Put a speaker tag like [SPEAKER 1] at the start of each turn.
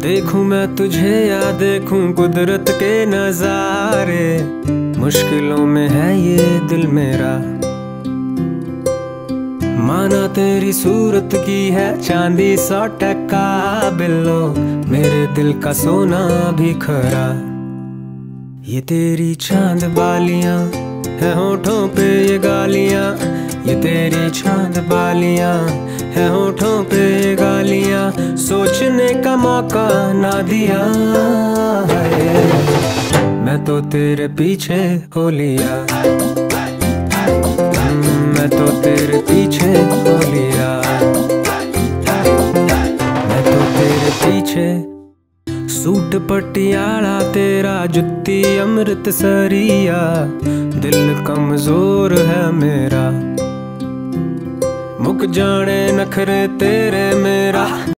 [SPEAKER 1] देखूं मैं तुझे या देखूं कुदरत के नजारे, मुश्किलों में है ये दिल मेरा। माना तेरी सूरत की है चांदी 100% बिल्लो, मेरे दिल का सोना भी खरा। ये तेरी चांद बालियां है होठों पे ये गालियां, ये तेरी चांद बालियां है होठों पे ये गालियां, सोचने का मौका ना दिया है। मैं तो तेरे पीछे हो लिया, मैं तो तेरे पीछे हो लिया, मैं तो तेरे पीछे। सूट पटियाला तेरा, जुत्ती अमृतसरिया, दिल कमजोर है मेरा। मुक जाने नखरे तेरे मेरा।